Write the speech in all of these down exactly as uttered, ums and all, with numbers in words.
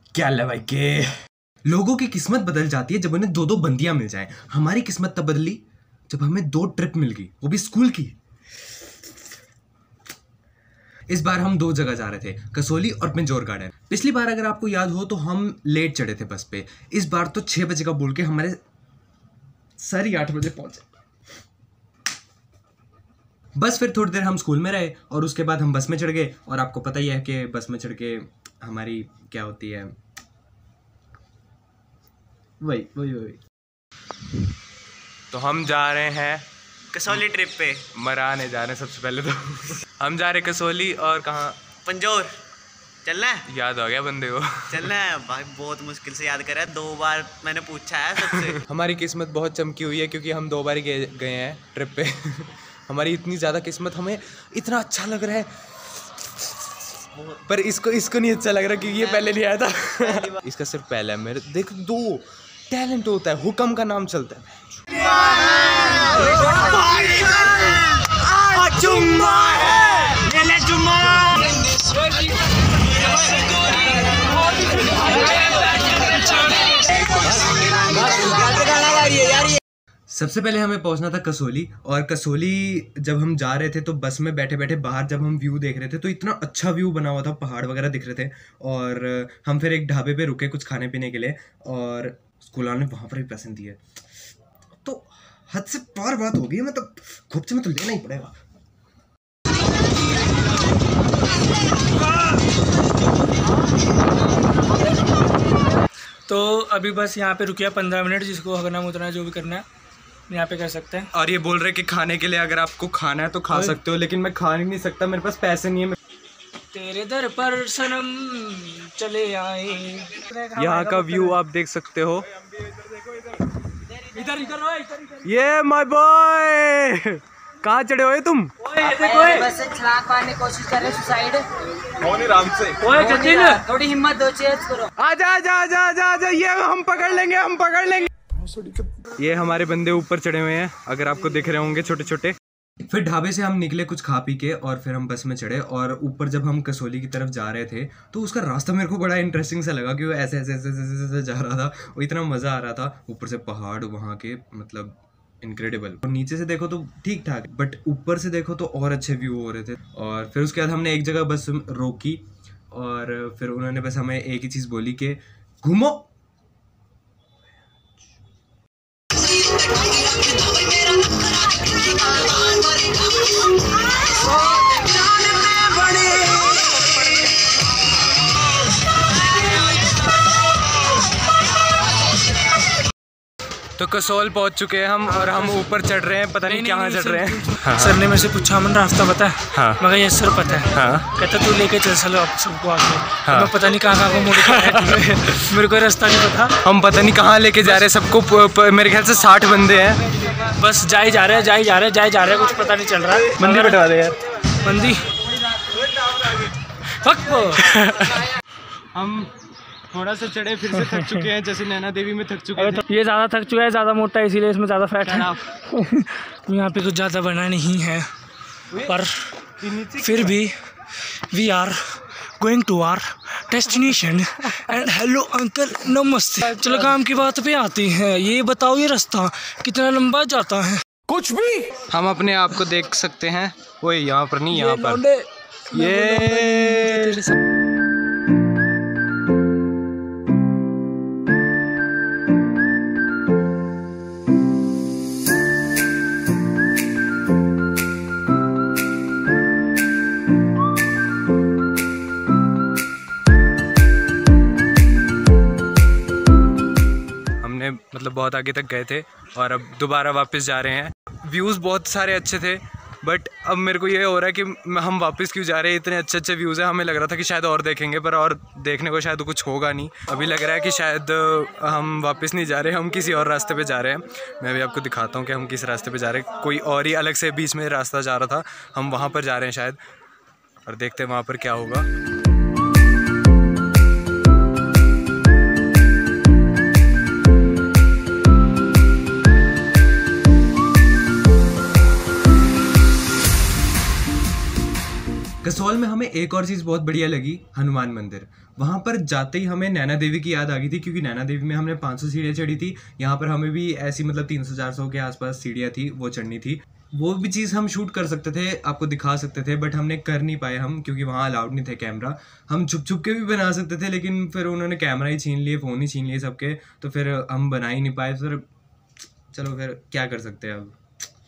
क्या लवाई के लोगों की किस्मत बदल जाती है जब उन्हें दो दो बंदियां मिल जाएं। हमारी किस्मत तब बदली जब हमें दो ट्रिप मिल गई, वो भी स्कूल की। इस बार हम दो जगह जा रहे थे, कसोली और पिंजौर गार्डन। पिछली बार अगर आपको याद हो तो हम लेट चढ़े थे बस पे। इस बार तो छह बजे का बोल के हमारे सर ही आठ बजे पहुंचे। बस फिर थोड़ी देर हम स्कूल में रहे और उसके बाद हम बस में चढ़ गए। और आपको पता ही है कि बस में चढ़ के हमारी क्या होती है, वही वही वही तो हम जा रहे हैं कसौली ट्रिप पे। मराने जा रहे हैं सबसे पहले तो हम जा रहे कसौली और कहाँ, पंजौर। चलना है? याद हो गया बंदे को। चलना है भाई, बहुत मुश्किल से याद करा है, दो बार मैंने पूछा है सबसे। हमारी किस्मत बहुत चमकी हुई है क्योंकि हम दो बार ही गए गए हैं ट्रिप पे। हमारी इतनी ज़्यादा किस्मत, हमें इतना अच्छा लग रहा है, पर इसको इसको नहीं अच्छा लग रहा क्योंकि ये पहले नहीं आया था। इसका सिर्फ पहला है, मेरे देख दो टैलेंट होता है, हुक्म का नाम चलता है। सबसे पहले हमें पहुंचना था कसोली। और कसोली जब हम जा रहे थे तो बस में बैठे बैठे बाहर जब हम व्यू देख रहे थे तो इतना अच्छा व्यू बना हुआ था, पहाड़ वगैरह दिख रहे थे। और हम फिर एक ढाबे पे रुके कुछ खाने पीने के लिए और स्कूल वालों ने वहाँ पर भी पैसे दिए। तो हद से पार बात हो गई, मतलब खुपचे में तो लेना ही पड़ेगा। तो अभी बस यहाँ पे रुकिया पंद्रह मिनट, जिसको हगना मुतना जो भी करना है यहाँ पे कर सकते हैं। और ये बोल रहे कि खाने के लिए अगर आपको खाना है तो खा सकते हो, लेकिन मैं खा नहीं सकता, मेरे पास पैसे नहीं है। तेरे दर पर सनम चले आए। यहाँ का व्यू आप देख सकते हो। इधर इधर इधर ये माय बॉय, कहाँ चढ़े हो तुम? बस से छलांग मारने की कोशिश कर रहे, सुसाइड। कौन राम से? ओए जतिन, थोड़ी हिम्मत दो, चेज करो। आजा आजा आजा आजा आजा, ये हम पकड़ लेंगे, हम पकड़ लेंगे। ये हमारे बंदे ऊपर चढ़े हुए हैं, अगर आपको दिख रहे होंगे छोटे छोटे। फिर ढाबे से हम निकले कुछ खा पी के और फिर हम बस में चढ़े। और ऊपर जब हम कसोली की तरफ जा रहे थे तो उसका रास्ता मेरे को बड़ा इंटरेस्टिंग सा लगा कि वो ऐसे ऐसे ऐसे ऐसे ऐसे जा रहा था, वो इतना मज़ा आ रहा था। ऊपर से पहाड़ वहाँ के, मतलब इनक्रेडिबल। और नीचे से देखो तो ठीक ठाक, बट ऊपर से देखो तो और अच्छे व्यू हो रहे थे। और फिर उसके बाद हमने एक जगह बस रोकी और फिर उन्होंने बस हमें एक ही चीज़ बोली कि घूमो। तो कसोल पहुंच चुके हैं हम और हम ऊपर चढ़ रहे हैं, पता नहीं कहाँ चढ़ रहे हैं। हाँ। सर ने मेरे से पूछा मन रास्ता पता है? हाँ। मगर ये सर पता है। हाँ। कहता तू लेके चल चलो सबको आगे। हाँ। मैं पता नहीं कहाँ कहाँ को मुड़ मेरे को रास्ता नहीं पता। हम पता नहीं कहाँ लेके जा रहे हैं सबको, मेरे ख्याल से साठ बंदे हैं। बस जाए जा रहे हैं जाए जा रहे हैं जाए जा रहे हैं, कुछ पता नहीं चल रहा है। बंदी बैठवा दे यार, बंदी। हम थोड़ा सा चढ़े फिर से थक चुके हैं, जैसे नैना देवी में थक चुके हैं। ये ज़्यादा थक चुका है, ज़्यादा मोटा है, इसीलिए इसमें ज़्यादा फैट है। यहाँ पे कुछ ज़्यादा बना नहीं है, पर फिर भी we are going to our destination. And hello uncle, नमस्ते। चलो काम की बात पे आती हैं, ये बताओ ये रास्ता कितना लंबा जाता है? कुछ भी हम अपने आप को देख सकते हैं। वो यहाँ पर नहीं, यहाँ पर ये मतलब बहुत आगे तक गए थे और अब दोबारा वापस जा रहे हैं। व्यूज़ बहुत सारे अच्छे थे, बट अब मेरे को ये हो रहा है कि हम वापस क्यों जा रहे हैं, इतने अच्छे अच्छे व्यूज़ हैं। हमें लग रहा था कि शायद और देखेंगे, पर और देखने को शायद कुछ होगा नहीं। अभी लग रहा है कि शायद हम वापस नहीं जा रहे, हम किसी और रास्ते पे जा रहे हैं। मैं अभी आपको दिखाता हूँ कि हम किस रास्ते पे जा रहे हैं। कोई और ही अलग से बीच में रास्ता जा रहा था, हम वहाँ पर जा रहे हैं शायद, और देखते हैं वहाँ पर क्या होगा। कसौल में हमें एक और चीज़ बहुत बढ़िया लगी, हनुमान मंदिर। वहाँ पर जाते ही हमें नैना देवी की याद आ गई थी, क्योंकि नैना देवी में हमने पाँच सौ सीढ़ियाँ चढ़ी थी। यहाँ पर हमें भी ऐसी मतलब तीन सौ चार सौ के आसपास सीढ़ियाँ थी, वो चढ़नी थी। वो भी चीज़ हम शूट कर सकते थे, आपको दिखा सकते थे, बट हमने कर नहीं पाए हम, क्योंकि वहाँ अलाउड नहीं थे कैमरा। हम छुप छुप के भी बना सकते थे, लेकिन फिर उन्होंने कैमरा ही छीन लिए, फ़ोन ही छीन लिए सबके, तो फिर हम बना ही नहीं पाए। फिर चलो फिर क्या कर सकते हैं अब।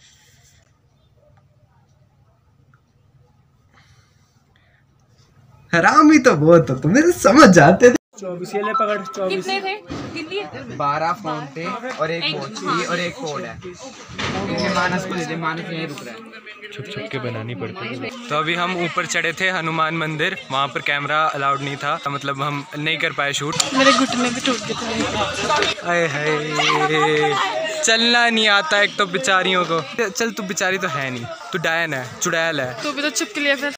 हरामी तो बहुत हो, तुम्हें तो समझ जाते थे। चौबीस ये ले पकड़, चौबीस कितने थे? कितनी? बारह फोन थे और एक वॉच थी और एक फोन है। ये मानस को दे दे, मानस यहीं रुक रहा है। छुप छुप के बनानी पड़ती है। तो अभी हम ऊपर चढ़े थे हनुमान मंदिर, वहाँ पर कैमरा अलाउड नहीं था, मतलब हम नहीं कर पाए शूट। मेरे घुटने भी टूट गए। हाय हाय, चलना नहीं आता एक तो बेचारियों को। चल तू बेचारी तो है नहीं, तू डायन है, चुड़ैल है। तू भी तो चुप के लिए फिर।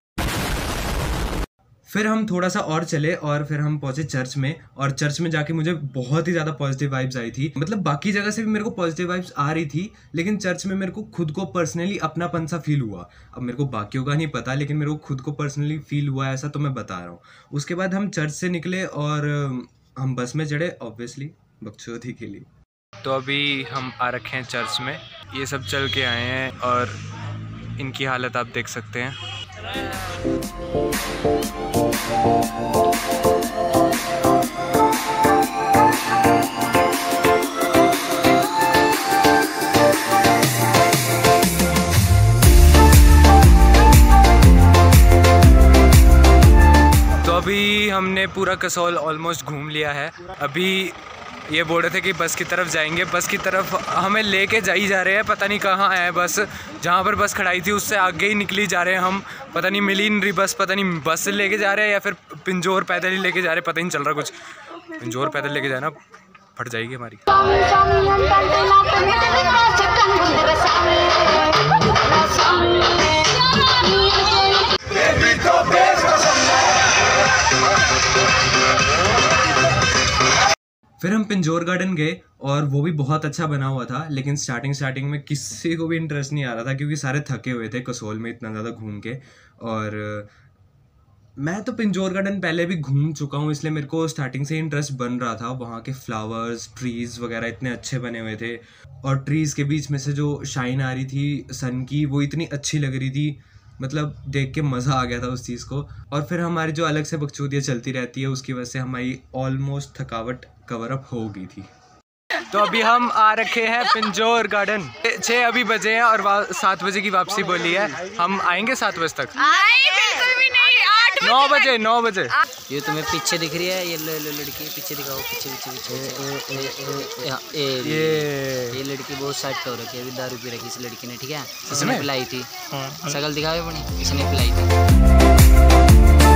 फिर हम थोड़ा सा और चले और फिर हम पहुंचे चर्च में, और चर्च में जाके मुझे बहुत ही ज़्यादा पॉजिटिव वाइब्स आई थी। मतलब बाकी जगह से भी मेरे को पॉजिटिव वाइब्स आ रही थी, लेकिन चर्च में मेरे को खुद को पर्सनली अपनापन सा फील हुआ। अब मेरे को बाकियों का नहीं पता, लेकिन मेरे को खुद को पर्सनली फील हुआ ऐसा, तो मैं बता रहा हूँ। उसके बाद हम चर्च से निकले और हम बस में चढ़े, ऑब्वियसली बकचोदी के लिए। तो अभी हम आ रखे हैं चर्च में, ये सब चल के आए हैं और इनकी हालत आप देख सकते हैं। तो अभी हमने पूरा कसौल ऑलमोस्ट घूम लिया है। अभी ये बोल रहे थे कि बस की तरफ जाएंगे, बस की तरफ हमें लेके जा ही जा रहे हैं, पता नहीं कहाँ है बस। जहाँ पर बस खड़ाई थी उससे आगे ही निकली जा रहे हैं हम, पता नहीं मिली नहीं रही बस, पता नहीं बस से लेके जा रहे हैं या फिर पिंजौर पैदल ही लेके जा रहे हैं, पता ही नहीं चल रहा कुछ। पिंजौर पैदल लेके जाना, फट जाएगी हमारी। फिर हम पिंजौर गार्डन गए और वो भी बहुत अच्छा बना हुआ था, लेकिन स्टार्टिंग स्टार्टिंग में किसी को भी इंटरेस्ट नहीं आ रहा था, क्योंकि सारे थके हुए थे कसौल में इतना ज़्यादा घूम के। और मैं तो पिंजौर गार्डन पहले भी घूम चुका हूँ, इसलिए मेरे को स्टार्टिंग से इंटरेस्ट बन रहा था। वहाँ के फ्लावर्स, ट्रीज़ वगैरह इतने अच्छे बने हुए थे, और ट्रीज़ के बीच में से जो शाइन आ रही थी सन की, वो इतनी अच्छी लग रही थी, मतलब देख के मज़ा आ गया था उस चीज़ को। और फिर हमारी जो अलग से बकचोदियाँ चलती रहती है, उसकी वजह से हमारी ऑलमोस्ट थकावट कवर अप हो गई थी। तो अभी हम आ रखे हैं पिंजौर गार्डन। छः अभी बजे हैं और सात बजे की वापसी बोली है। हम आएंगे सात बजे तक? बिल्कुल भी नहीं, आठ नौ बजे नौ बजे। ये तुम्हें पीछे दिख रही है, ये लड़की पीछे दिखाओ, पीछे पीछे पीछे। ये ये लड़की बहुत सेट हो रखी है, अभी दारू पी रखी इस लड़की ने, ठीक है? इसने पिलाई थी, शकल दिखाओ अपनी, इसने पिलाई थी।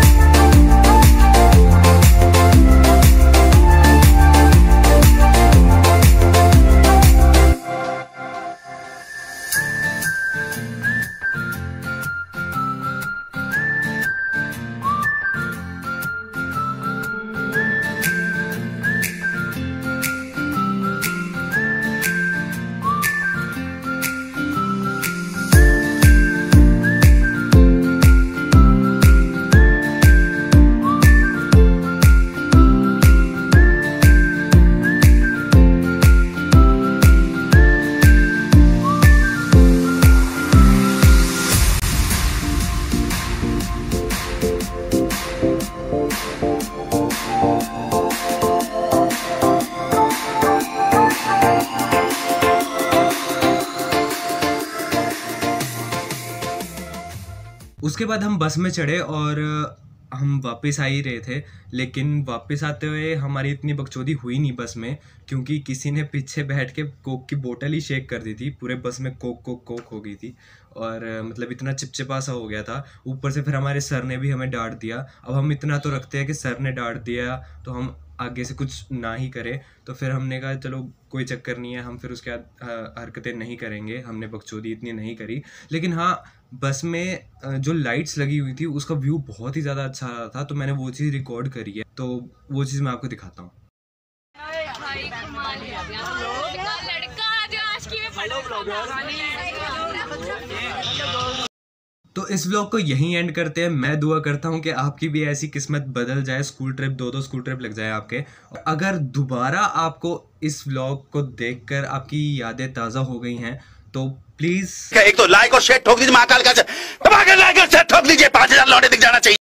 उसके बाद हम बस में चढ़े और हम वापस आ ही रहे थे, लेकिन वापस आते हुए हमारी इतनी बकचोदी हुई नहीं बस में, क्योंकि किसी ने पीछे बैठ के कोक की बोतल ही शेक कर दी थी। पूरे बस में कोक कोक कोक हो गई थी, और मतलब इतना चिपचिपा सा हो गया था। ऊपर से फिर हमारे सर ने भी हमें डांट दिया। अब हम इतना तो रखते हैं कि सर ने डांट दिया तो हम आगे से कुछ ना ही करें, तो फिर हमने कहा चलो कोई चक्कर नहीं है, हम फिर उसके बाद हरकतें नहीं करेंगे। हमने बकचोदी इतनी नहीं करी, लेकिन हाँ बस में जो लाइट्स लगी हुई थी उसका व्यू बहुत ही ज़्यादा अच्छा आ रहा था, तो मैंने वो चीज़ रिकॉर्ड करी है, तो वो चीज़ मैं आपको दिखाता हूँ। तो इस व्लॉग को यहीं एंड करते हैं। मैं दुआ करता हूँ कि आपकी भी ऐसी किस्मत बदल जाए, स्कूल ट्रिप दो दो स्कूल ट्रिप लग जाए आपके। अगर दोबारा आपको इस व्लॉग को देखकर आपकी यादें ताज़ा हो गई हैं तो प्लीज़ एक तो लाइक और शेयर ठोक दीजिए, महाकाल का लाइक और शेयर ठोक दीजिए, पाँच हजार लौटे दिख जाना चाहिए।